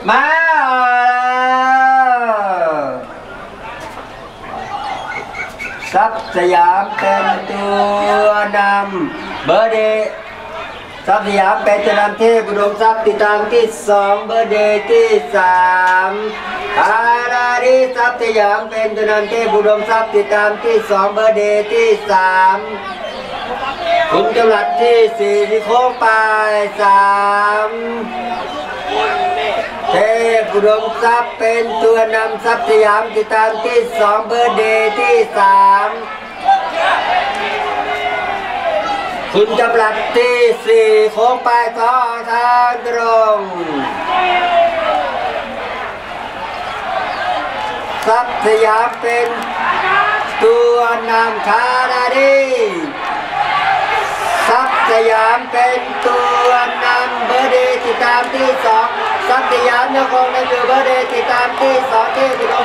มาซับสยามเป็นตัวนำเบอร์เดย์ซับสยามเป็นตัวนำเทพอุดมทรัพย์ติดตามที่2เบอร์เดย์ที่3อาราดีซับสยามเป็นตัวนำเทพอุดมทรัพย์ติดตามที่2เบอร์เดย์ที่3คุณจำรัดที่4ที่โค้งปลาย3เทพอุดมทรัพย์เป็นตัวนำซับสยามติดตามที่2เบอร์เดย์ที่3คุณจำรัดที่4โค้งปลายทางตรงซับสยามเป็นตัวนำคาราดีซับสยามเป็นตัวนำเบอร์เดย์ติดตามที่2ซับสยามนครนายกเบอร์เดย์ติดตามที่2ที่อุดม